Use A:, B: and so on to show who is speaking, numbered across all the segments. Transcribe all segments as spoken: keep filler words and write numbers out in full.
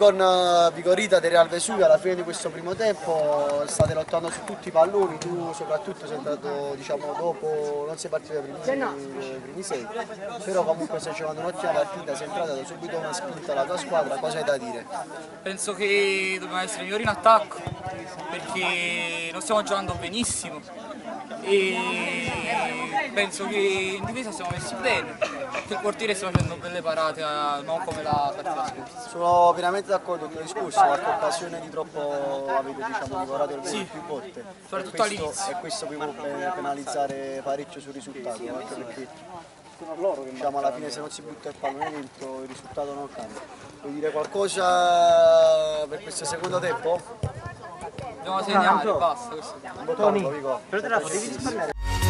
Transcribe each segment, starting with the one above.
A: con uh, Vigorita del Real Vesuvio. Alla fine di questo primo tempo state lottando su tutti i palloni, tu soprattutto sei entrato, diciamo, dopo, non sei partito dai primi, dai primi sei, però comunque stai giocando un'ottima partita, sei entrato, hai subito una spinta alla tua squadra, cosa hai da dire?
B: Penso che dobbiamo essere migliori in attacco perché non stiamo giocando benissimo e penso che in difesa siamo messi bene, che il portiere sta facendo belle parate, non come la partita scorsa.
A: Sono pienamente d'accordo con il tuo discorso, qualche occasione di troppo avete, diciamo, divorato il gol
B: Sì,
A: più volte
B: soprattutto
A: e questo,
B: all'inizio.
A: e questo vi può penalizzare parecchio sul risultato, anche perché diciamo, alla fine se non si butta il pallone dentro il risultato non cambia. Vuoi dire qualcosa per questo secondo tempo?
B: Dobbiamo segnare, basta. Questo.
A: Tony, però te la devi risparmiare.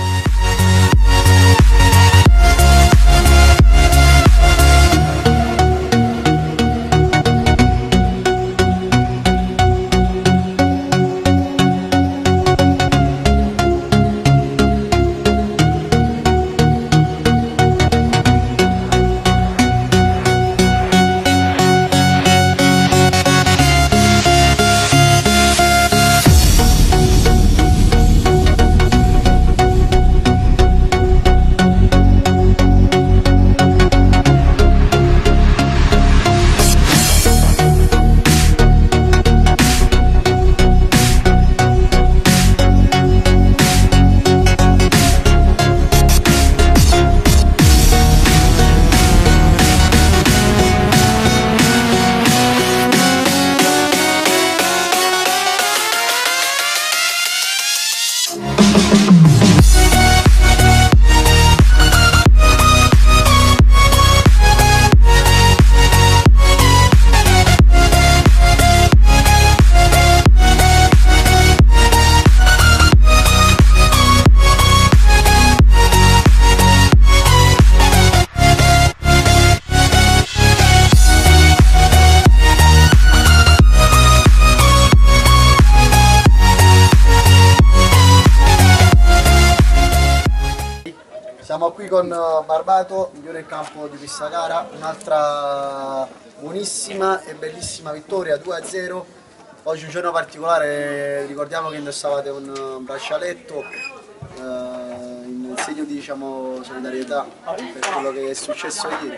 A: Siamo qui con Barbato, migliore in campo di questa gara, un'altra buonissima e bellissima vittoria due a zero. Oggi è un giorno particolare, ricordiamo che indossavate un braccialetto eh, in segno di, diciamo, solidarietà per quello che è successo ieri.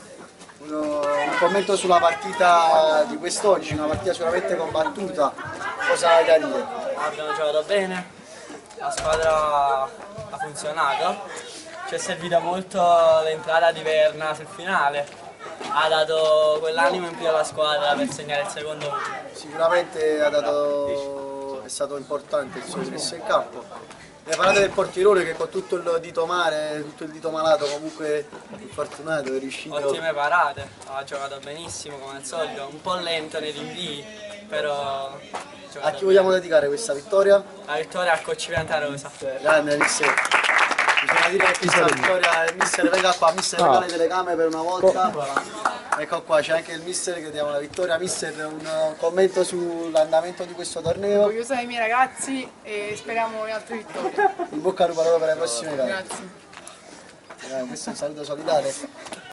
A: Uno, un commento sulla partita di quest'oggi, una partita sicuramente combattuta, cosa hai da dire?
C: Abbiamo giocato bene, la squadra ha funzionato. Ci è servita molto l'entrata di Verna sul finale, ha dato quell'animo in più alla squadra per segnare il secondo gol.
A: Sicuramente ha dato, è stato importante il suo ingresso in campo. Ne parlate del portierone che con tutto il dito male, tutto il dito malato, comunque infortunato, è riuscito.
C: Ottime parate, ha giocato benissimo come al solito, un po' lento nei rinvii, però...
A: A chi vogliamo dedicare questa vittoria?
C: La vittoria al Coach Piantarosa.
A: Grande, mister. Bisogna dire che questa vittoria, il mister venga qua, mister venga alle telecamere per una volta. Ecco qua, c'è anche il mister che diamo la vittoria. Mister, un commento sull'andamento di questo torneo.
D: Orgogliosa dei miei ragazzi e speriamo in altre vittorie.
A: In bocca al lupo per le prossime gare.
D: Grazie.
A: Eh, questo è un saluto solidale.